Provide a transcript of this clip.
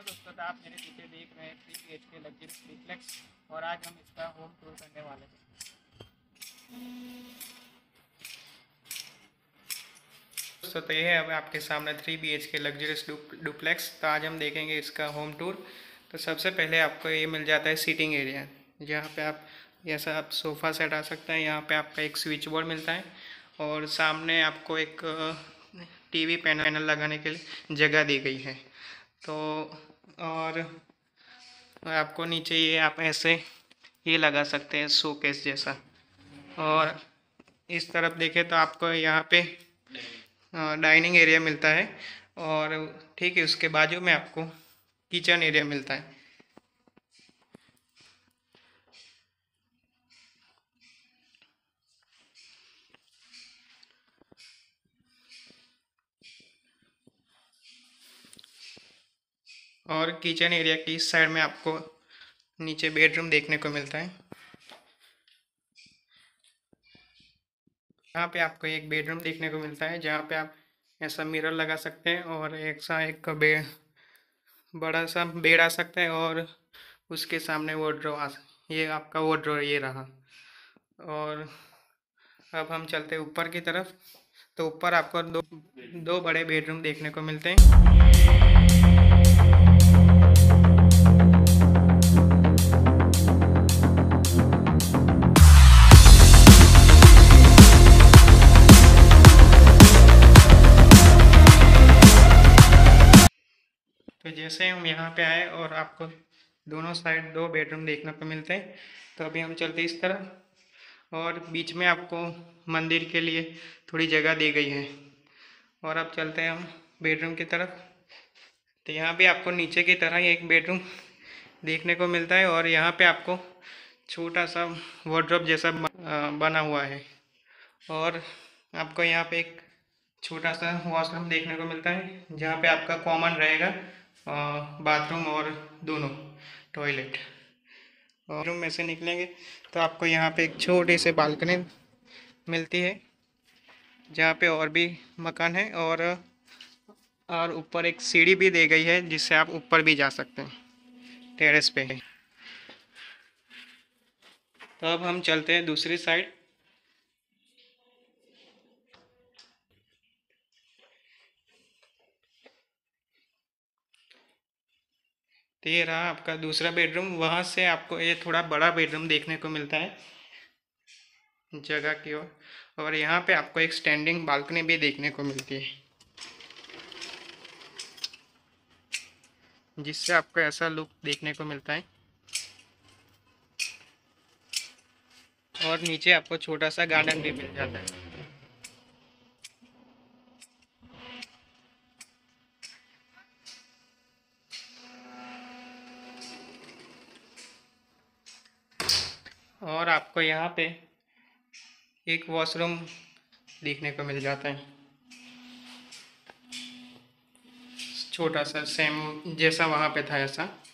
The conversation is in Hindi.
दोस्तों, तो आप मेरे पीछे देख रहे हैं 3 BHK लग्जरी ट्रिप्लेक्स और आज हम इसका होम टूर करने वाले हैं। दोस्तों तो ये है अब आपके सामने 3 BHK लग्जरियस डुप्लेक्स। तो आज हम देखेंगे इसका होम टूर। तो सबसे पहले आपको ये मिल जाता है सीटिंग एरिया, जहाँ पे आप ऐसा आप सोफ़ा सेट आ सकते हैं। यहाँ पे आपका एक स्विच बोर्ड मिलता है और सामने आपको एक टीवी पैनल लगाने के लिए जगह दी गई है। तो और आपको नीचे ये आप ऐसे ये लगा सकते हैं शोकेस जैसा। और इस तरफ देखें तो आपको यहाँ पे डाइनिंग एरिया मिलता है और ठीक है उसके बाजू में आपको किचन एरिया मिलता है। और किचन एरिया की इस साइड में आपको नीचे बेडरूम देखने को मिलता है। यहाँ पे आपको एक बेडरूम देखने को मिलता है जहाँ पे आप ऐसा मिरर लगा सकते हैं और एक बड़ा सा बेड आ सकता है और उसके सामने ये आपका वार्डरोब ये रहा। और अब हम चलते हैं ऊपर की तरफ। तो ऊपर आपको दो बड़े बेडरूम देखने को मिलते हैं। तो जैसे हम यहाँ पे आए और आपको दोनों साइड 2 बेडरूम देखने को मिलते हैं। तो अभी हम चलते इस तरफ और बीच में आपको मंदिर के लिए थोड़ी जगह दी गई है। और अब चलते हैं हम बेडरूम की तरफ। तो यहाँ भी आपको नीचे की तरह ही एक बेडरूम देखने को मिलता है और यहाँ पे आपको छोटा सा वार्डरोब जैसा बना हुआ है। और आपको यहाँ पे एक छोटा सा वॉशरूम देखने को मिलता है जहाँ पे आपका कॉमन रहेगा बाथरूम और दोनों टॉयलेट। और रूम में से निकलेंगे तो आपको यहाँ पे एक छोटी सी बालकनी मिलती है जहाँ पे और भी मकान है और ऊपर एक सीढ़ी भी दी गई है जिससे आप ऊपर भी जा सकते हैं टेरेस पे। तो अब हम चलते हैं दूसरी साइड। तो ये रहा आपका दूसरा बेडरूम। वहाँ से आपको ये थोड़ा बड़ा बेडरूम देखने को मिलता है जगह की ओर। और यहाँ पे आपको एक स्टैंडिंग बालकनी भी देखने को मिलती है जिससे आपको ऐसा लुक देखने को मिलता है। और नीचे आपको छोटा सा गार्डन भी मिल जाता है। और आपको यहाँ पे एक वॉशरूम देखने को मिल जाता है छोटा सा, सेम जैसा वहाँ पे था ऐसा।